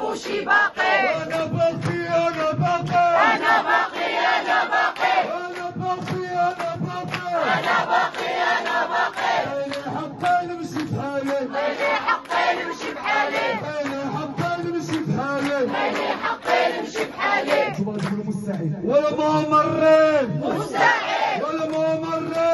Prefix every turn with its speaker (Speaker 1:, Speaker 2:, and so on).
Speaker 1: وشي باقي.
Speaker 2: انا باقي انا باقي
Speaker 1: انا باقي انا باقي.
Speaker 2: انا باقي انا باقي
Speaker 1: انا باقي انا باقي.
Speaker 2: انا حقي نمشي بحالي.
Speaker 1: لي حقي نمشي بحالي.
Speaker 2: انا حقي نمشي بحالي.
Speaker 1: لي حقي نمشي بحالي.
Speaker 2: انتم غتقولوا مستحيل ولا ما مريت.
Speaker 1: مستحيل
Speaker 2: ولا ما مريت.